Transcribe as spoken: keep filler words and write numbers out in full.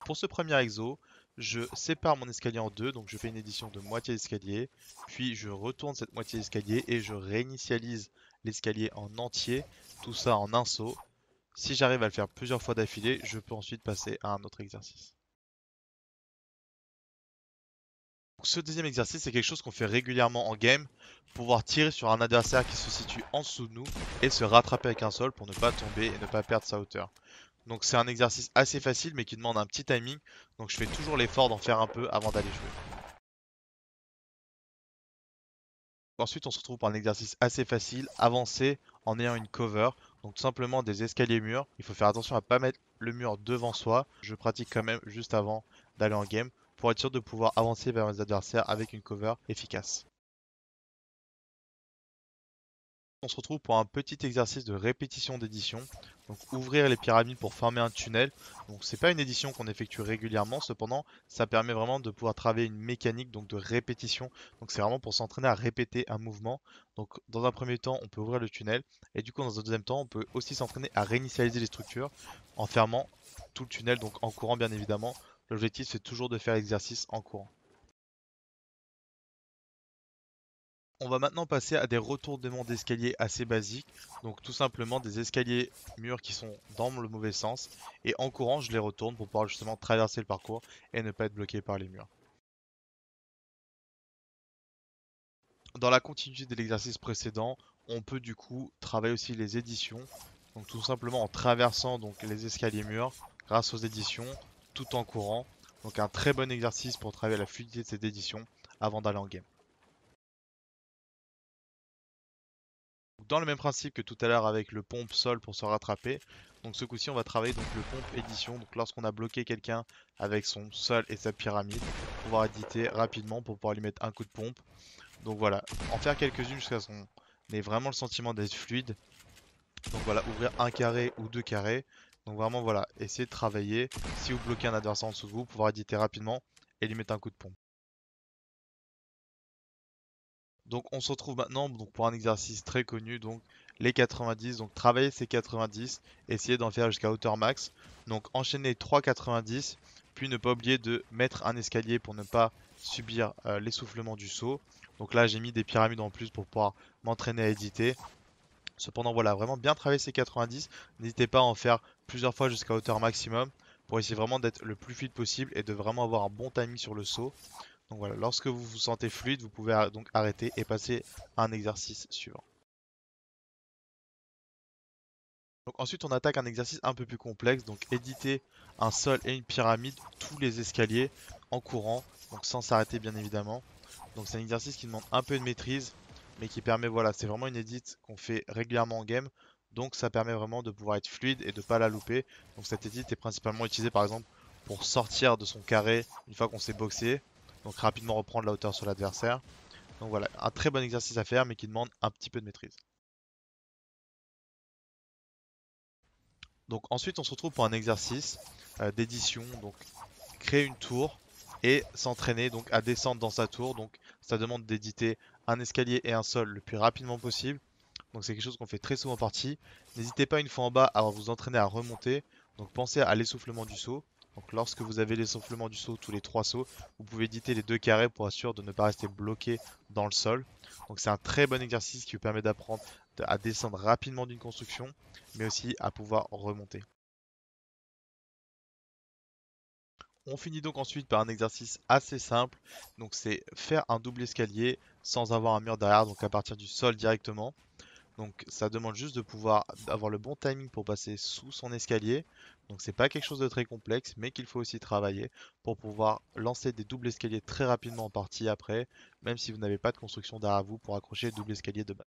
Pour ce premier exo, je sépare mon escalier en deux, donc je fais une édition de moitié d'escalier, puis je retourne cette moitié d'escalier et je réinitialise l'escalier en entier, tout ça en un saut. Si j'arrive à le faire plusieurs fois d'affilée, je peux ensuite passer à un autre exercice. Donc, ce deuxième exercice, c'est quelque chose qu'on fait régulièrement en game, pouvoir tirer sur un adversaire qui se situe en dessous de nous et se rattraper avec un sol pour ne pas tomber et ne pas perdre sa hauteur. Donc c'est un exercice assez facile mais qui demande un petit timing, donc je fais toujours l'effort d'en faire un peu avant d'aller jouer. Ensuite on se retrouve pour un exercice assez facile, avancer en ayant une cover, donc tout simplement des escaliers murs. Il faut faire attention à ne pas mettre le mur devant soi, je pratique quand même juste avant d'aller en game pour être sûr de pouvoir avancer vers mes adversaires avec une cover efficace. On se retrouve pour un petit exercice de répétition d'édition. Donc ouvrir les pyramides pour former un tunnel. Donc c'est pas une édition qu'on effectue régulièrement, cependant ça permet vraiment de pouvoir travailler une mécanique donc de répétition. Donc c'est vraiment pour s'entraîner à répéter un mouvement. Donc dans un premier temps on peut ouvrir le tunnel et du coup dans un deuxième temps on peut aussi s'entraîner à réinitialiser les structures en fermant tout le tunnel, donc en courant bien évidemment. L'objectif c'est toujours de faire l'exercice en courant. On va maintenant passer à des retournements d'escalier assez basiques, donc tout simplement des escaliers murs qui sont dans le mauvais sens, et en courant je les retourne pour pouvoir justement traverser le parcours et ne pas être bloqué par les murs. Dans la continuité de l'exercice précédent, on peut du coup travailler aussi les éditions, donc tout simplement en traversant donc les escaliers murs grâce aux éditions tout en courant, donc un très bon exercice pour travailler la fluidité de cette édition avant d'aller en game. Dans le même principe que tout à l'heure avec le pompe sol pour se rattraper. Donc ce coup-ci on va travailler donc le pompe édition. Donc lorsqu'on a bloqué quelqu'un avec son sol et sa pyramide, pouvoir éditer rapidement pour pouvoir lui mettre un coup de pompe. Donc voilà, en faire quelques-unes jusqu'à ce qu'on ait vraiment le sentiment d'être fluide. Donc voilà, ouvrir un carré ou deux carrés. Donc vraiment voilà, essayer de travailler. Si vous bloquez un adversaire en dessous de vous, pouvoir éditer rapidement et lui mettre un coup de pompe. Donc on se retrouve maintenant donc, pour un exercice très connu, donc les quatre-vingt-dix, donc travailler ces quatre-vingt-dix, essayer d'en faire jusqu'à hauteur max. Donc enchaîner trois quatre-vingt-dix, puis ne pas oublier de mettre un escalier pour ne pas subir euh, l'essoufflement du saut. Donc là j'ai mis des pyramides en plus pour pouvoir m'entraîner à éditer. Cependant voilà, vraiment bien travailler ces quatre-vingt-dix, n'hésitez pas à en faire plusieurs fois jusqu'à hauteur maximum pour essayer vraiment d'être le plus fluide possible et de vraiment avoir un bon timing sur le saut. Donc voilà, lorsque vous vous sentez fluide, vous pouvez ar- donc arrêter et passer à un exercice suivant. Donc ensuite, on attaque un exercice un peu plus complexe, donc éditer un sol et une pyramide, tous les escaliers en courant, donc sans s'arrêter bien évidemment. Donc c'est un exercice qui demande un peu de maîtrise, mais qui permet, voilà, c'est vraiment une edit qu'on fait régulièrement en game, donc ça permet vraiment de pouvoir être fluide et de pas la louper. Donc cette edit est principalement utilisée par exemple pour sortir de son carré une fois qu'on s'est boxé, donc rapidement reprendre la hauteur sur l'adversaire. Donc voilà, un très bon exercice à faire mais qui demande un petit peu de maîtrise. Donc ensuite on se retrouve pour un exercice euh, d'édition, donc créer une tour et s'entraîner donc à descendre dans sa tour. Donc ça demande d'éditer un escalier et un sol le plus rapidement possible. Donc c'est quelque chose qu'on fait très souvent en partie. N'hésitez pas une fois en bas à vous entraîner à remonter. Donc pensez à l'essoufflement du saut. Donc lorsque vous avez l'essoufflement du saut tous les trois sauts, vous pouvez éditer les deux carrés pour assurer de ne pas rester bloqué dans le sol. Donc c'est un très bon exercice qui vous permet d'apprendre à descendre rapidement d'une construction, mais aussi à pouvoir remonter. On finit donc ensuite par un exercice assez simple. Donc c'est faire un double escalier sans avoir un mur derrière, donc à partir du sol directement. Donc ça demande juste de pouvoir avoir le bon timing pour passer sous son escalier. Donc c'est pas quelque chose de très complexe, mais qu'il faut aussi travailler pour pouvoir lancer des doubles escaliers très rapidement en partie après, même si vous n'avez pas de construction derrière vous pour accrocher le double escalier de base.